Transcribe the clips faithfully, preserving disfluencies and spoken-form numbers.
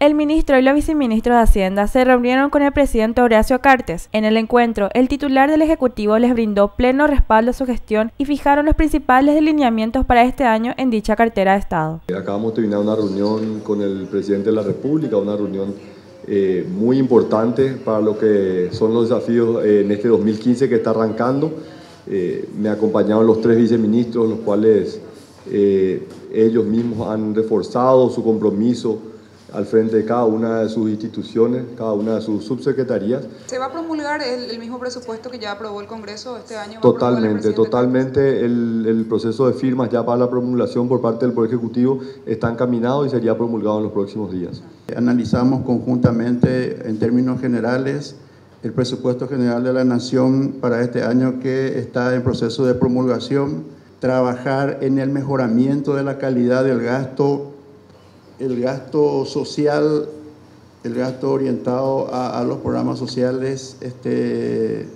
El ministro y los viceministros de Hacienda se reunieron con el presidente Horacio Cartes. En el encuentro, el titular del Ejecutivo les brindó pleno respaldo a su gestión y fijaron los principales lineamientos para este año en dicha cartera de Estado. Acabamos de terminar una reunión con el presidente de la República, una reunión eh, muy importante para lo que son los desafíos eh, en este dos mil quince que está arrancando. Eh, me acompañaron los tres viceministros, los cuales eh, ellos mismos han reforzado su compromiso al frente de cada una de sus instituciones, cada una de sus subsecretarías. ¿Se va a promulgar el, el mismo presupuesto que ya aprobó el Congreso este año? Totalmente, totalmente. El, el proceso de firmas ya para la promulgación por parte del Poder Ejecutivo está encaminado y sería promulgado en los próximos días. Analizamos conjuntamente, en términos generales, el presupuesto general de la Nación para este año que está en proceso de promulgación, trabajar en el mejoramiento de la calidad del gasto, el gasto social, el gasto orientado a, a los programas sociales, este,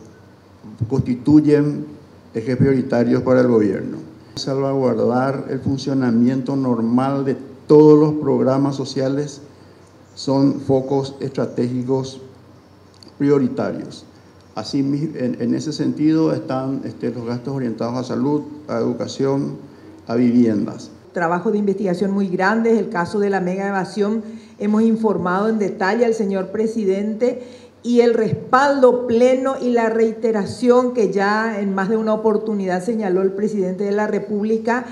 constituyen ejes prioritarios para el gobierno. Salvaguardar el funcionamiento normal de todos los programas sociales son focos estratégicos prioritarios. Así, en, en ese sentido están este, los gastos orientados a salud, a educación, a viviendas. Trabajo de investigación muy grande, el caso de la mega evasión, hemos informado en detalle al señor presidente y el respaldo pleno y la reiteración que ya en más de una oportunidad señaló el presidente de la República,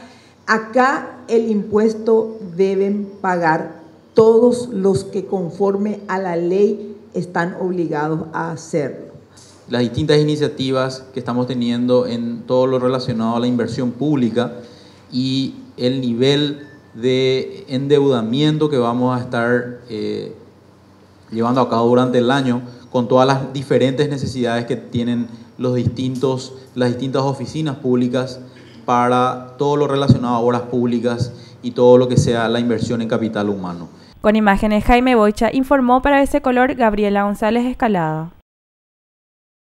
acá el impuesto deben pagar todos los que conforme a la ley están obligados a hacerlo. Las distintas iniciativas que estamos teniendo en todo lo relacionado a la inversión pública y el nivel de endeudamiento que vamos a estar eh, llevando a cabo durante el año con todas las diferentes necesidades que tienen los distintos, las distintas oficinas públicas para todo lo relacionado a obras públicas y todo lo que sea la inversión en capital humano. Con imágenes Jaime Boicha informó para B C Color Gabriela González Escalada.